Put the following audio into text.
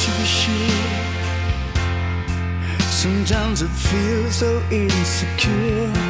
to be sure. Sometimes I feel so insecure.